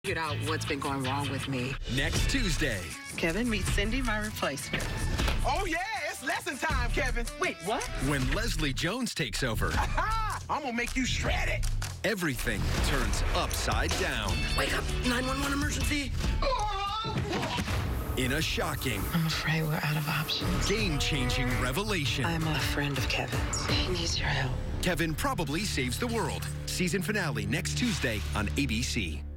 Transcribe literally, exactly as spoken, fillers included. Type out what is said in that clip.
Figured out what's been going wrong with me. Next Tuesday. Kevin, meet Cindy, my replacement. Oh, yeah, it's lesson time, Kevin. Wait, what? When Leslie Jones takes over. Aha! I'm gonna make you shred it. Everything turns upside down. Wake up, nine one one emergency. In a shocking, I'm afraid we're out of options. game-changing revelation. I'm a friend of Kevin's. He needs your help. Kevin probably saves the world. Season finale next Tuesday on A B C.